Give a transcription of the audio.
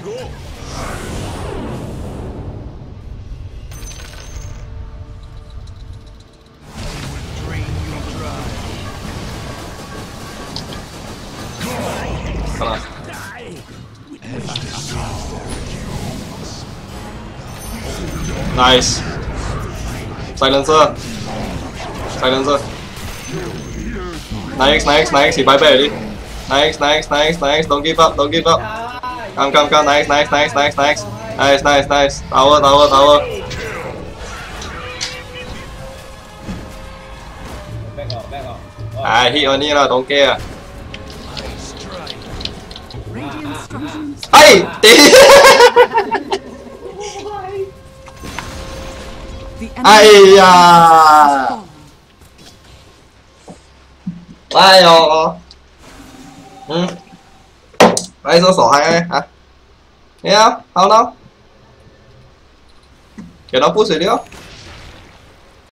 Nice. Silencer. Silencer. Nice. Thì bye bye đi. Nice. Don't give up. Come. Nice. Nice. Tower. Hit on here là don't care. Ai! Ai da! Ai rồi? Đây số 2 hả? Nghe không? Không đâu. Cái nó push rồi đi không?